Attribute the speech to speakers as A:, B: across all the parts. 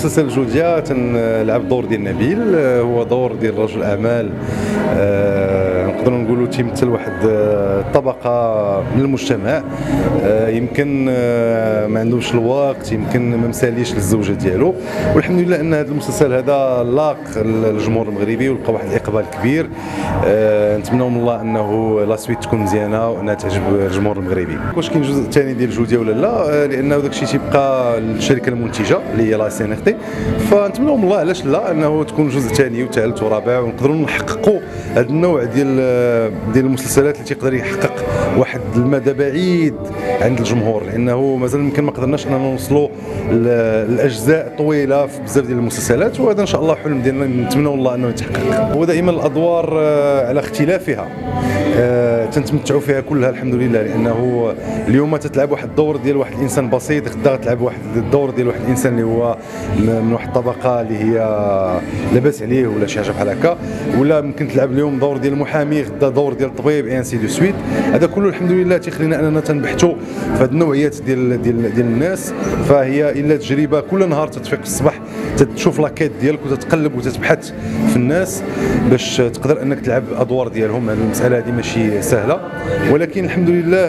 A: مسلسل جوديا تنلعب دور ديال نبيل، هو دور ديال رجل اعمال نقدروا نقولوا تيمثل واحد الطبقه من المجتمع، يمكن ما عندهمش الوقت، يمكن ما مساليش للزوجه ديالو، والحمد لله ان هذا المسلسل هذا لاق الجمهور المغربي ولقى واحد الاقبال كبير. نتمنوا من الله انه لا سويت تكون مزيانه وانها تعجب الجمهور المغربي. واش كاين جزء ثاني ديال جوديا ولا لا؟ لانه داك الشيء تيبقى للشركه المنتجه اللي هي لا سي ان ار تي، فنتمنوا من الله علاش لا انه تكون جزء ثاني وثالث ورابع ونقدروا نحققوا هذا النوع ديال المسلسلات اللي تيقدر يحقق واحد المدى بعيد عند الجمهور، لانه مازال يمكن ما قدرناش اننا نوصلوا الاجزاء طويله في بزاف ديال المسلسلات، وهذا ان شاء الله حلم ديالنا نتمنوا الله انه يتحقق. ودائما الادوار على اختلافها تنتمتعوا فيها كلها الحمد لله، لانه اليوم تتلعب واحد الدور ديال واحد الانسان بسيط، غدا تلعب واحد الدور ديال واحد الانسان اللي هو من واحد الطبقه اللي هي لاباس عليه ولا شي حاجه بحال هكا، ولا ممكن تلعب اليوم دور ديال المحامي، غدا دور ديال الطبيب انسي دو سويت. هذا كله الحمد لله تيخلينا اننا تنبحثوا في هذه النوعيات ديال الناس، فهي الا تجربه كل نهار تتفيق في الصباح تشوف لاكيت ديالك وتتقلب وتتبحث في الناس باش تقدر انك تلعب الادوار ديالهم. هذه المساله هذه ماشي سهله، ولكن الحمد لله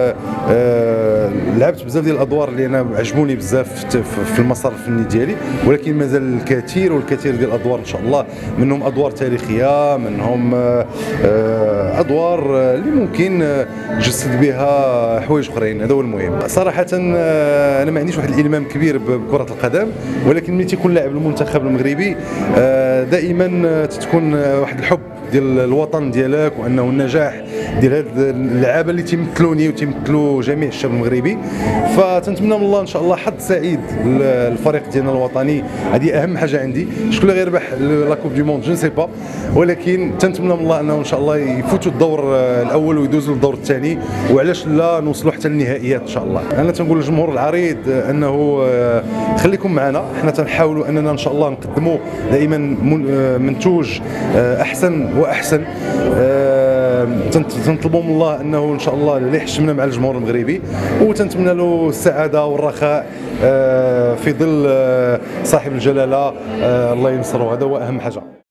A: لعبت بزاف ديال الادوار اللي انا عجبوني بزاف في المسار الفني ديالي، ولكن مازال الكثير والكثير ديال الادوار ان شاء الله، منهم ادوار تاريخيه، منهم ادوار اللي ممكن نجسد بها حوايج اخرين. هذا هو المهم. صراحه انا ما عنديش واحد الالمام كبير بكره القدم، ولكن ملي تيكون لاعب المنتخب المغربي دائما تتكون واحد الحب ديال الوطن ديالك، وانه النجاح ديال هاد اللعابه اللي تيمثلوني وتيمثلوا جميع الشعب المغربي، فتنتمنى من الله ان شاء الله حظ سعيد للفريق ديالنا الوطني. هذه اهم حاجه عندي. شكون اللي غيربح لا كوب دي موند جو نسي با، ولكن تنتمنى من الله انه ان شاء الله يفوتوا الدور الاول ويدوزوا للدور الثاني، وعلاش لا نوصلوا حتى للنهائيات ان شاء الله. انا تنقول للجمهور العريض انه خليكم معنا، حنا تنحاولوا اننا ان شاء الله نقدموا دائما منتوج احسن واحسن. تنطلبوا من الله انه ان شاء الله اللي يحشمنا مع الجمهور المغربي، وتنتمنى له السعاده والرخاء في ظل صاحب الجلاله، الله ينصره. هذا هو اهم حاجه.